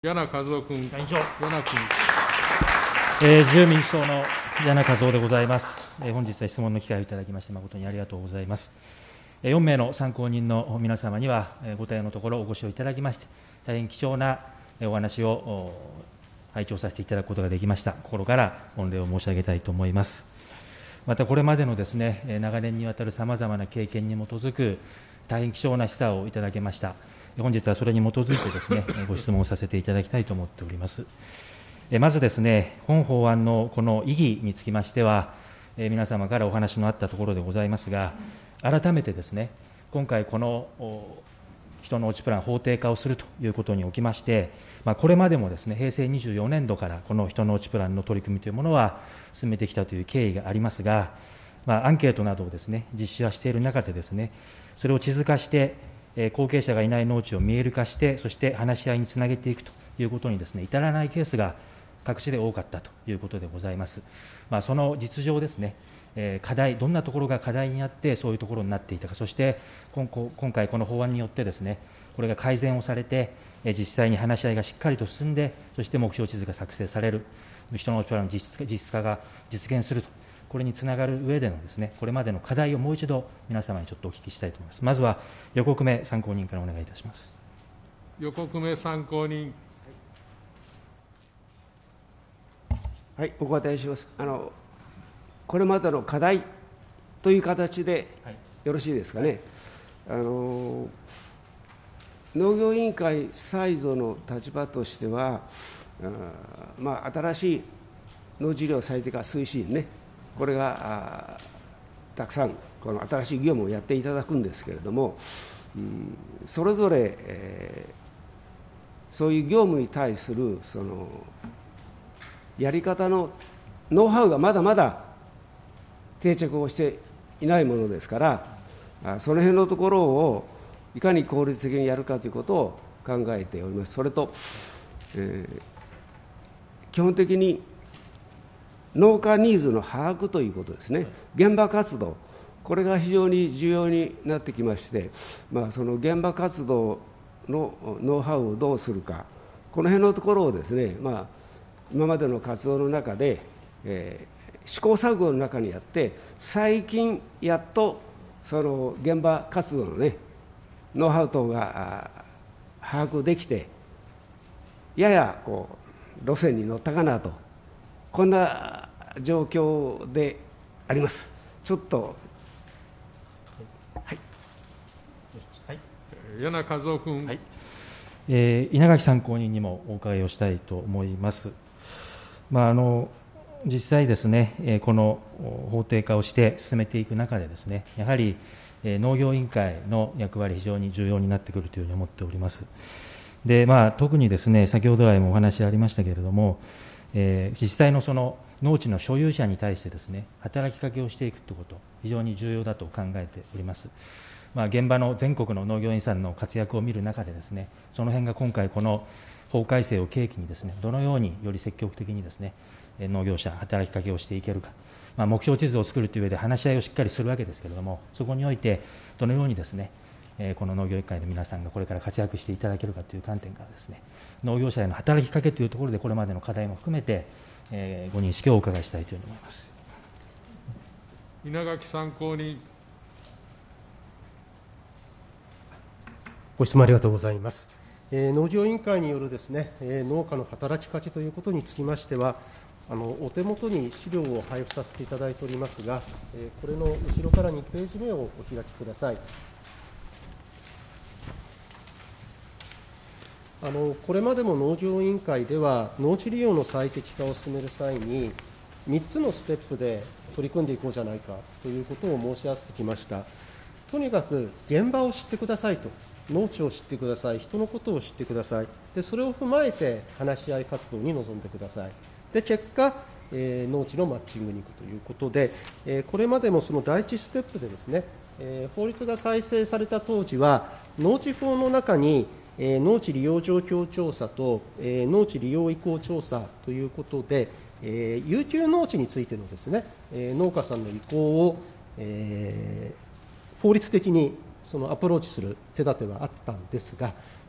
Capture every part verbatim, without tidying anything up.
柳和夫君。 委員長。 柳君。 えー、自由民主党の柳和夫でございます。えー、本日は質問の機会をいただきまして、誠にありがとうございます。えー、よん名の参考人の皆様には、えー、ご対応のところお越しをいただきまして、大変貴重なお話を拝聴させていただくことができました。心から御礼を申し上げたいと思います。また、これまでのですね、長年にわたるさまざまな経験に基づく大変貴重な示唆をいただけました。本日はそれに基づいてですね、ご質問をさせていただきたいと思っております。まずですね、本法案のこの意義につきましては、皆様からお話のあったところでございますが、改めてですね、今回、この人の落ちプラン法定化をするということにおきまして、これまでもですね、へいせいにじゅうよねんどからこの人の落ちプランの取り組みというものは進めてきたという経緯がありますが、まあ、アンケートなどをですね、実施はしている中でですね、それを地図化して、後継者がいない農地を見える化して、そして話し合いにつなげていくということにですね、至らないケースが各地で多かったということでございます。まあ、その実情ですね、課題、どんなところが課題にあって、そういうところになっていたか、そして今回、この法案によってですね、これが改善をされて、実際に話し合いがしっかりと進んで、そして目標地図が作成される、人の落ちプランの実質化が実現すると、これにつながる上でのですね、これまでの課題をもう一度、皆様にちょっとお聞きしたいと思います。まずは横粂参考人からお願いいたします。 横粂参考人。 はい、お答えします。あのこれまでの課題という形でよろしいですかね。はい、あの農業委員会サイドの立場としては、あまあ、新しい農事業最適化推進ね、これがたくさん、この新しい業務をやっていただくんですけれども、うん、それぞれ、えー、そういう業務に対するそのやり方のノウハウがまだまだ定着をしていないものですから、その辺のところをいかに効率的にやるかということを考えております。それと、えー、基本的に農家ニーズの把握ということですね、現場活動、これが非常に重要になってきまして、まあ、その現場活動のノウハウをどうするか、この辺のところをですね、まあ、今までの活動の中で、えー、試行錯誤の中にあって、最近やっとその現場活動のね、ノウハウ等が把握できて、ややこう路線に乗ったかなと、こんな状況であります。ちょっと、はい、 はい、柳和夫君。 はい、えー、稲垣参考人にもお伺いをしたいと思います。まあ、あの実際ですね、この法定化をして進めていく中でですね、やはり農業委員会の役割、非常に重要になってくるというふうに思っております。で、まあ、特にですね、先ほど来もお話ありましたけれども、えー、実際のその農地の所有者に対してですね、働きかけをしていくということ、非常に重要だと考えております。まあ、現場の全国の農業員さんの活躍を見る中でですね、その辺が今回、この法改正を契機にですね、どのようにより積極的にですね、農業者、働きかけをしていけるか、まあ、目標地図を作るという上で話し合いをしっかりするわけですけれども、そこにおいて、どのようにですね、この農業委員会の皆さんがこれから活躍していただけるかという観点からですね、農業者への働きかけというところで、これまでの課題も含めて、えー、ご認識をお伺いしたいというふうに思います。 稲垣参考人。 ご質問ありがとうございます。えー、農業委員会によるですね、えー、農家の働きかけということにつきましては、あのお手元に資料を配布させていただいておりますが、えー、これの後ろからにページ目をお開きください。あのこれまでも農業委員会では、農地利用の最適化を進める際に、みっつのステップで取り組んでいこうじゃないかということを申し合わせてきました。とにかく現場を知ってくださいと、農地を知ってください、人のことを知ってください、でそれを踏まえて話し合い活動に臨んでください。で結果、えー、農地のマッチングに行くということで、えー、これまでもその第一ステップでですね、えー、法律が改正された当時は、農地法の中に、えー、農地利用状況調査と、えー、農地利用意向調査ということで、えー、有給農地についてのですね、えー、農家さんの意向を、えー、法律的にそのアプローチする手立てはあったんですが、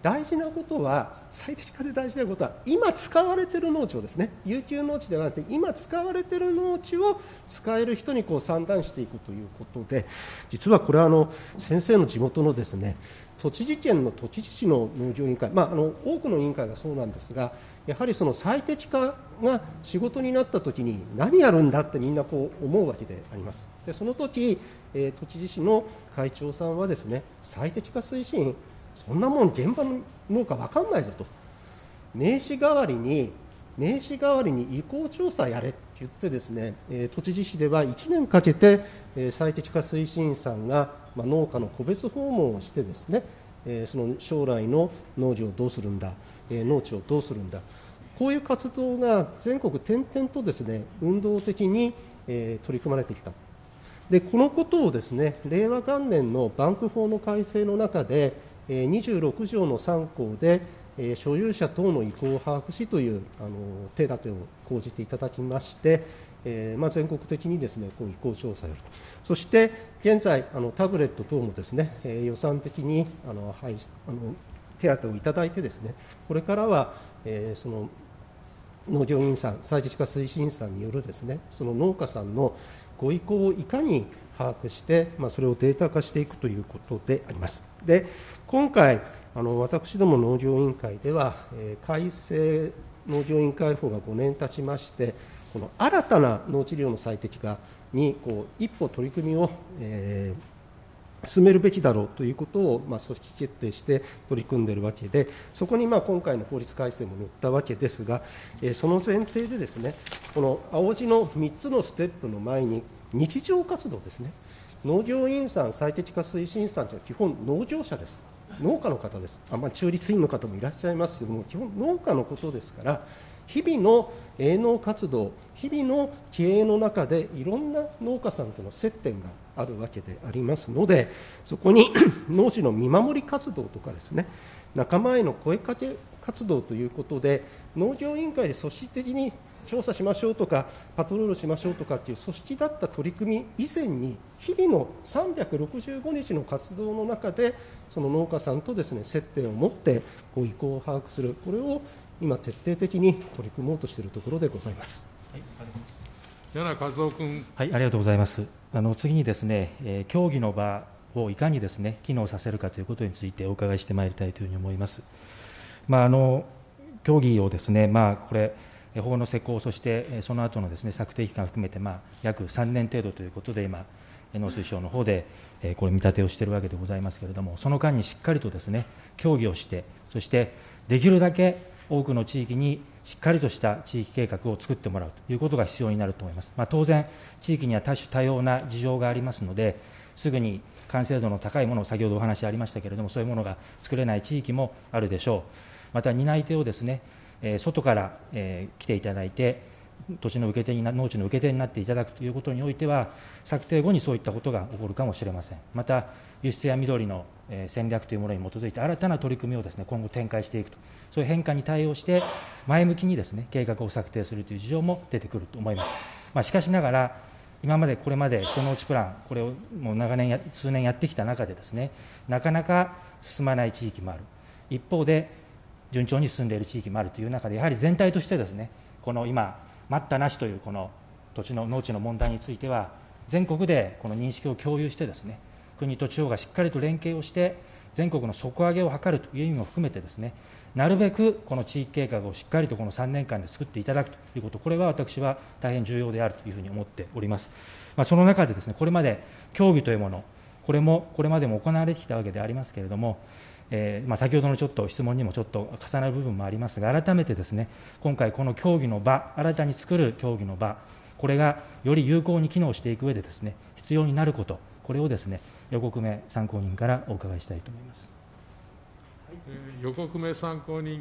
大事なことは、最適化で大事なことは、今使われている農地をですね、遊休農地ではなくて、今使われている農地を使える人にこう算段していくということで、実はこれはあの先生の地元のですね、栃木県の栃木市の農業委員会、まあ、あの多くの委員会がそうなんですが、やはりその最適化が仕事になったときに、何やるんだってみんなこう思うわけであります。でその時、えー、栃木市の会長さんはですね、最適化推進、そんなもん現場の農家分かんないぞと、名刺代わりに名刺代わりに意向調査やれって言ってですね、えー、栃木市ではいちねんかけて、えー、最適化推進員さんが、まあ、農家の個別訪問をしてですね、えー、その将来の農業をどうするんだ、えー、農地をどうするんだ、こういう活動が全国転々とですね、運動的に、えー、取り組まれてきた。でこのことをですね、令和元年のバンク法の改正の中でにじゅうろく条のさん項で、所有者等の意向を把握しというあの手立てを講じていただきまして、えーまあ、全国的にですね、こう意向調査をやると、そして現在、あのタブレット等もですね、えー、予算的にあの、はい、あの手当をいただいてですね、これからは、えー、その農業委員さん、最適化推進員さんによるですね、その農家さんのご意向をいかに把握して、まあ、それをデータ化していくということであります。で今回、あの私ども農業委員会では、えー、改正農業委員会法がごねん経ちまして、この新たな農地利用の最適化にこう一歩取り組みを、えー、進めるべきだろうということを、まあ、組織決定して取り組んでいるわけで、そこにまあ今回の法律改正も載ったわけですが、えー、その前提でですね、この青字のみっつのステップの前に、日常活動ですね、農業委員さん、最適化推進員さんというのは基本農業者です、農家の方です、あ、まあ、中立委員の方もいらっしゃいますけども、基本農家のことですから、日々の営農活動、日々の経営の中でいろんな農家さんとの接点があるわけでありますので、そこに農地の見守り活動とかですね、仲間への声かけ活動ということで、農業委員会で組織的に調査しましょうとか、パトロールしましょうとかっていう組織だった取り組み以前に、日々のさんびゃくろくじゅうごにちの活動の中で、その農家さんとですね、接点を持ってご意向を把握する、これを今、徹底的に取り組もうとしているところでございます。 はい、柳和夫君。 はい、ありがとうございます。あの次にですね、えー、協議の場をいかにですね、機能させるかということについてお伺いしてまいりたいというふうに思います。まあ、あの協議をですね、まあ、これ、法の施行、そしてその後のですね、策定期間を含めて、まあ、約さんねん程度ということで、今、農水省の方でこれ、見立てをしているわけでございますけれども、その間にしっかりとですね、協議をして、そしてできるだけ多くの地域にしっかりとした地域計画を作ってもらうということが必要になると思います。まあ、当然、地域には多種多様な事情がありますので、すぐに完成度の高いものを、先ほどお話ありましたけれども、そういうものが作れない地域もあるでしょう。また、担い手をですね、外から来ていただいて、土地の受け手にな、農地の受け手になっていただくということにおいては、策定後にそういったことが起こるかもしれません。また、輸出や緑の戦略というものに基づいて、新たな取り組みをですね、今後展開していくと、そういう変化に対応して、前向きにですね、計画を策定するという事情も出てくると思います。まあ、しかしながら、今までこれまでこの農地プラン、これをもう長年や、数年やってきた中でですね、なかなか進まない地域もある。一方で、順調に進んでいる地域もあるという中で、やはり全体としてですね、この今、待ったなしというこの土地の農地の問題については、全国でこの認識を共有してですね、国と地方がしっかりと連携をして、全国の底上げを図るという意味も含めてですね、なるべくこの地域計画をしっかりとこのさんねんかんで作っていただくということ、これは私は大変重要であるというふうに思っております。まあ、その中でですね、これまで協議というもの、これもこれまでも行われてきたわけでありますけれども、えーまあ、先ほどのちょっと質問にもちょっと重なる部分もありますが、改めてですね、今回、この協議の場、新たに作る協議の場、これがより有効に機能していく上でですね、必要になること、これをですね、横粂参考人からお伺いしたいと思います。 えー、横粂参考人。はい、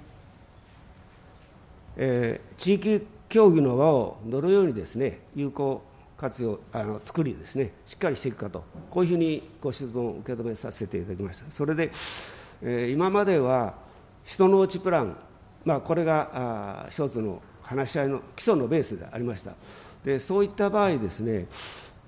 えー、地域協議の場をどのようにですね、有効活用、あの作りですね、しっかりしていくかと、こういうふうにご質問を受け止めさせていただきました。それで、えー、今までは人農地プラン、まあ、これがあ一つの話し合いの基礎のベースでありました。でそういった場合ですね、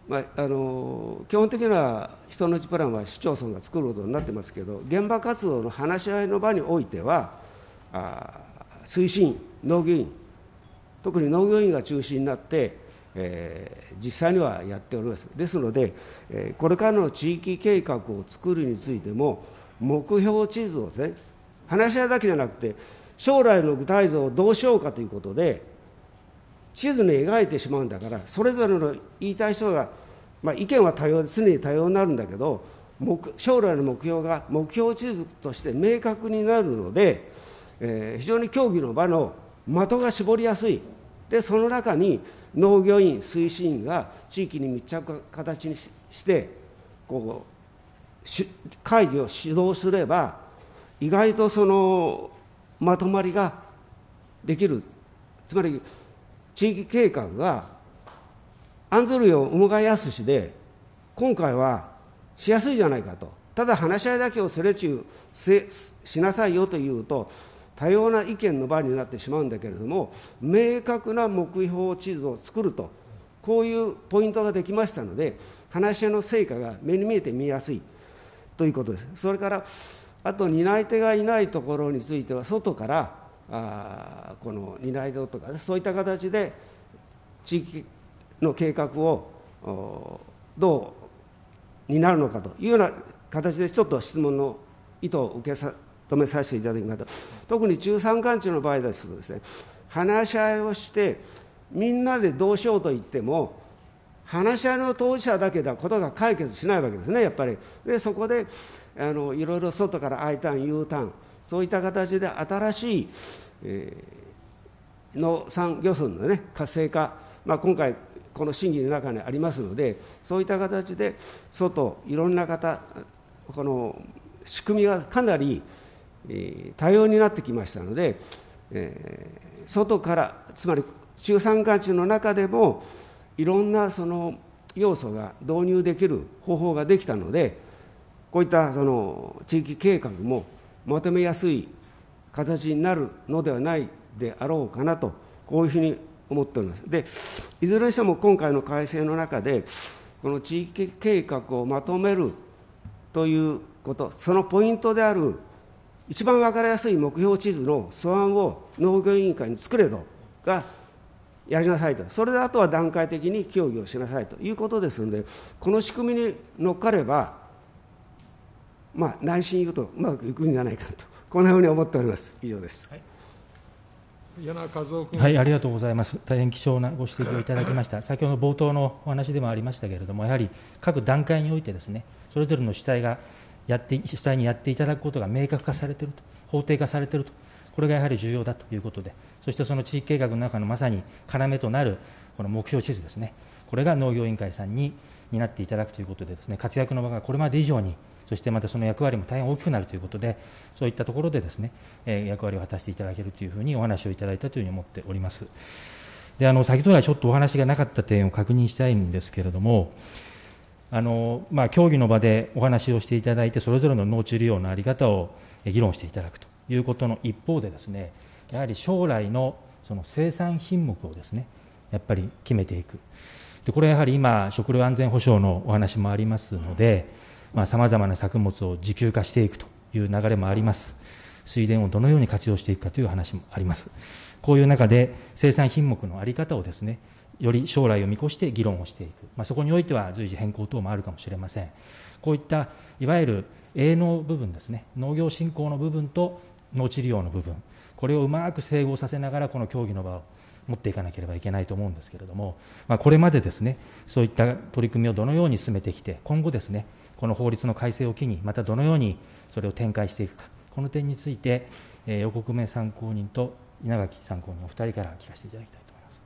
まあ、あの基本的には人のうちプランは市町村が作ることになってますけど、現場活動の話し合いの場においては、あ推進、農業委員、特に農業委員が中心になって、えー、実際にはやっております。ですので、えー、これからの地域計画を作るについても、目標地図をですね、話し合いだけじゃなくて、将来の具体像をどうしようかということで、地図に描いてしまうんだから、それぞれの言いたい人が、まあ、意見は多様で、常に多様になるんだけど、目将来の目標が目標地図として明確になるので、えー、非常に協議の場の的が絞りやすい。で、その中に農業委員、推進員が地域に密着形にしてこう会議を主導すれば、意外とそのまとまりができる。つまり地域計画が案ずるよう動かやすしで、今回はしやすいじゃないかと。ただ話し合いだけをすれちゅうしなさいよというと、多様な意見の場になってしまうんだけれども、明確な目標地図を作ると、こういうポイントができましたので、話し合いの成果が目に見えて見やすいということです。それから、あと担い手がいないところについては、外からあこの担い手とか、そういった形で地域の計画をどう担うのかというような形で、ちょっと質問の意図を受けさ止めさせていただきますと、特に中山間地の場合ですとですね、話し合いをして、みんなでどうしようと言っても、話し合いの当事者だけではことが解決しないわけですね、やっぱり。で、そこであのいろいろ外から I ターン、U ターン、そういった形で新しい、えー、農産漁村の、ね、活性化、まあ、今回、この審議の中にありますので、そういった形で外、いろんな方、この仕組みがかなり多様になってきましたので、えー、外から、つまり中山間地の中でも、いろんなその要素が導入できる方法ができたので、こういったその地域計画もまとめやすい形になるのではないであろうかなと、こういうふうに思っております。で、いずれにしても今回の改正の中で、この地域計画をまとめるということ、そのポイントである一番分かりやすい目標地図の素案を農業委員会に作れとがやりなさいと、それであとは段階的に協議をしなさいということですので、この仕組みに乗っかれば、まあ、内心言うとうまくいくんじゃないかなと、こんなふうに思っております。以上です。はい、 柳和夫君。 はい、ありがとうございます。大変貴重なご指摘をいただきました。先ほど冒頭のお話でもありましたけれども、やはり各段階においてですね、それぞれの主体がやって主体にやっていただくことが明確化されていると、法定化されていると、これがやはり重要だということで、そしてその地域計画の中のまさに要となるこの目標地図ですね、これが農業委員会さんに担っていただくということでですね、活躍の場がこれまで以上に、そしてまたその役割も大変大きくなるということで、そういったところでですね、えー、役割を果たしていただけるというふうにお話をいただいたというふうに思っております。で、あの先ほどはちょっとお話がなかった点を確認したいんですけれども、あのまあ、協議の場でお話をしていただいて、それぞれの農地利用の在り方を議論していただくということの一方でですね、やはり将来のその生産品目をですね、やっぱり決めていく。で、これはやはり今、食料安全保障のお話もありますので、さまざまな作物を自給化していくという流れもあります。水田をどのように活用していくかという話もあります。こういう中で、生産品目の在り方をですね、より将来を見越して議論をしていく、まあ、そこにおいては随時変更等もあるかもしれません。こういったいわゆる営農部分ですね、農業振興の部分と農地利用の部分、これをうまく整合させながら、この協議の場を持っていかなければいけないと思うんですけれども、まあ、これまでですね、そういった取り組みをどのように進めてきて、今後ですね、この法律の改正を機に、またどのようにそれを展開していくか、この点について、えー、横粂参考人と稲垣参考人、お二人から聞かせていただきたいと思います。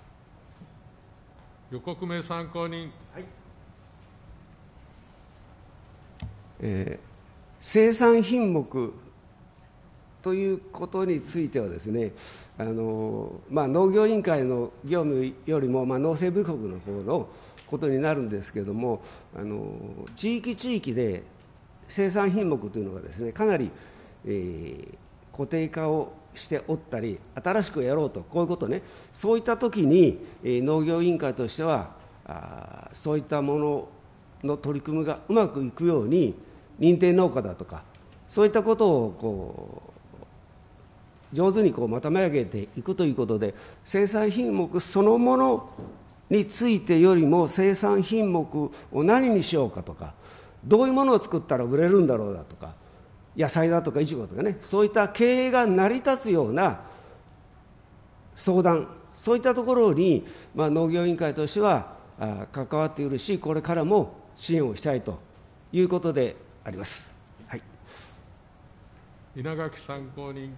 横粂参考人。はい、 えー、生産品目ということについてはですね、あのまあ、農業委員会の業務よりも、まあ、農政部局の方のことになるんですけれども、あの地域地域で生産品目というのがですね、かなり、えー、固定化をしておったり、新しくやろうと、こういうことね、そういったときに、えー、農業委員会としては、 あそういったものの取り組みがうまくいくように、認定農家だとか、そういったことをこう上手にこうまとめ上げていくということで、生産品目そのものについてよりも、生産品目を何にしようかとか、どういうものを作ったら売れるんだろうだとか、野菜だとかいちごとかね、そういった経営が成り立つような相談、そういったところに、まあ、農業委員会としてはあ関わっているし、これからも支援をしたいということであります。はい、 稲垣参考人。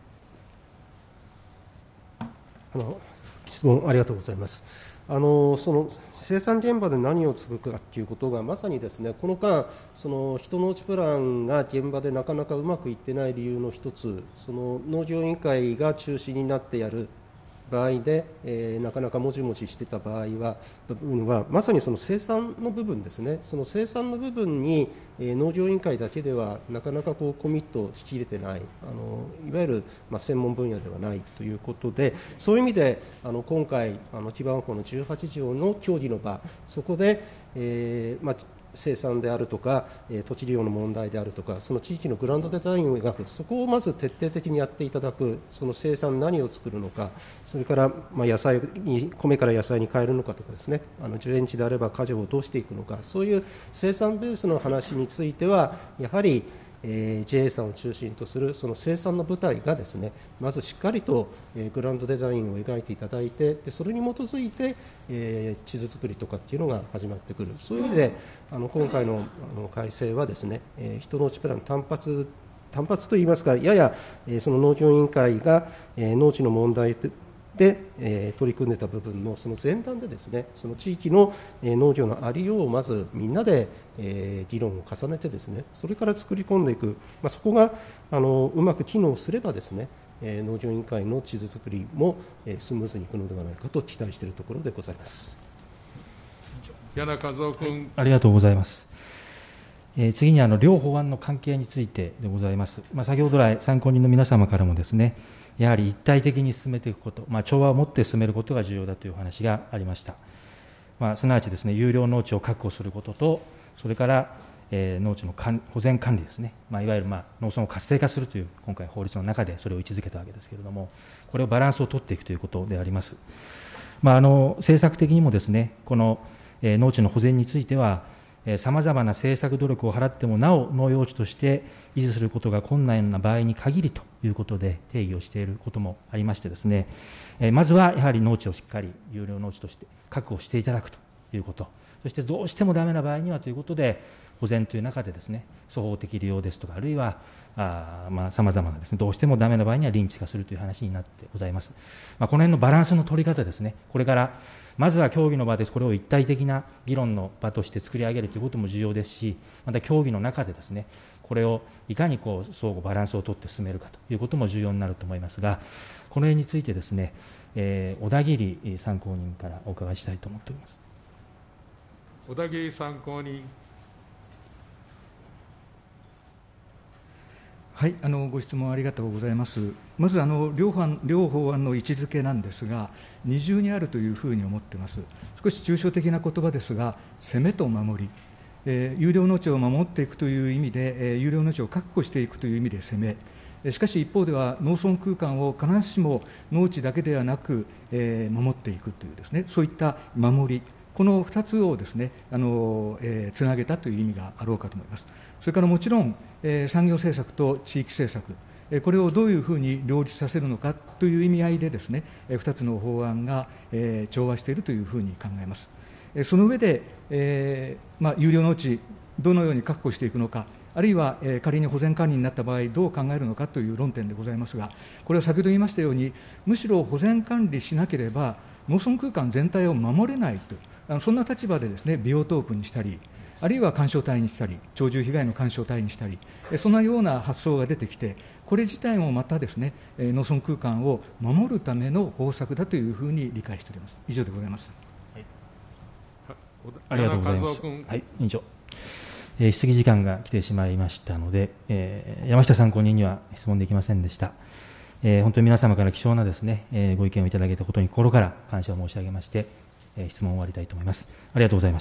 あの質問ありがとうございます。あのその生産現場で何をするかということが、まさにですね、この間、その人農地プランが現場でなかなかうまくいってない理由の一つ、その農業委員会が中心になってやる場合で、えー、なかなかもじもじしてた場合は、部分はまさにその生産の部分ですね、その生産の部分に、えー、農業委員会だけではなかなかこうコミットしきれてない、あのいわゆる、まあ、専門分野ではないということで、そういう意味であの今回、あの基盤法のじゅうはち条の協議の場、そこで、えーまあ生産であるとか、えー、土地利用の問題であるとか、その地域のグランドデザインを描く、そこをまず徹底的にやっていただく、その生産、何を作るのか、それから、まあ、野菜に、米から野菜に変えるのかとかですね、あのじゅうえん地であれば果樹をどうしていくのか、そういう生産ベースの話については、やはり、えー、ジェーエー さんを中心とするその生産の部隊がですね、まずしっかりと、えー、グランドデザインを描いていただいて、でそれに基づいて、えー、地図作りとかっていうのが始まってくる、そういう意味であの今回の、あの改正はですね、えー、人農地プラン単発単発といいますか、やや、えー、その農業委員会が、えー、農地の問題でで、えー、取り組んでた部分のその前段でですね、その地域の、えー、農業のありようをまずみんなで、えー、議論を重ねてですね、それから作り込んでいく、まあ、そこがあのうまく機能すればですね、えー、農業委員会の地図作りも、えー、スムーズにいくのではないかと期待しているところでございます。 柳和夫君、はい、 ありがとうございます。えー、次にあの両法案の関係についてでございます。まあ、先ほど来参考人の皆様からもですね、やはり一体的に進めていくこと、まあ、調和を持って進めることが重要だというお話がありました。まあ、すなわちですね、有料農地を確保することと、それから、えー、農地の保全管理ですね、まあ、いわゆる、まあ、農村を活性化するという今回法律の中でそれを位置づけたわけですけれども、これをバランスを取っていくということであります。まあ、あの政策的にもですね、この、えー、農地の保全については、さまざまな政策努力を払ってもなお農用地として維持することが困難な場合に限りということで定義をしていることもありましてですね、まずはやはり農地をしっかり有料農地として確保していただくということ、そしてどうしてもダメな場合にはということで保全という中でですね、粗法的利用ですとか、あるいはさまざまなですね、どうしてもダメな場合には臨地化するという話になってございます。まあ、この辺のバランスの取り方ですね、これからまずは協議の場でこれを一体的な議論の場として作り上げるということも重要ですし、また協議の中でですね、これをいかにこう相互バランスをとって進めるかということも重要になると思いますが、この辺についてですね、えー、小田切参考人からお伺いしたいと思っております。 小田切参考人。 はい、あのご質問ありがとうございます。まずあの両法案、両法案の位置づけなんですが、二重にあるというふうに思っています。少し抽象的な言葉ですが、攻めと守り、えー、有料農地を守っていくという意味で、えー、有料農地を確保していくという意味で攻め、しかし一方では農村空間を必ずしも農地だけではなく、えー、守っていくというですね、そういった守り、このふたつをですね、あの、えー、つなげたという意味があろうかと思います。それからもちろん、えー、産業政策と地域政策、えー、これをどういうふうに両立させるのかという意味合いでですね、えー、ふたつの法案が、えー、調和しているというふうに考えます。えー、その上で、えーまあ、有料農地、どのように確保していくのか、あるいは、えー、仮に保全管理になった場合、どう考えるのかという論点でございますが、これは先ほど言いましたように、むしろ保全管理しなければ、農村空間全体を守れないと、あのそんな立場でですね、ビオトープにしたり、あるいは緩衝帯にしたり、鳥獣被害の緩衝帯にしたり、そんなような発想が出てきて、これ自体もまたですね、農村空間を守るための方策だというふうに理解しております。以上でございます。はい、 ありがとうございます。はい、委員長、えー、質疑時間が来てしまいましたので、えー、山下参考人には質問できませんでした。えー、本当に皆様から貴重なですね、えー、ご意見をいただけたことに心から感謝を申し上げまして、 えー質問を終わりたいと思います。ありがとうございました。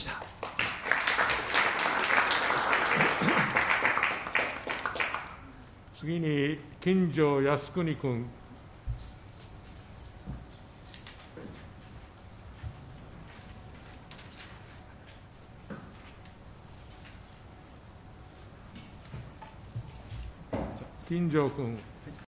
次に、金城靖国君。金城君。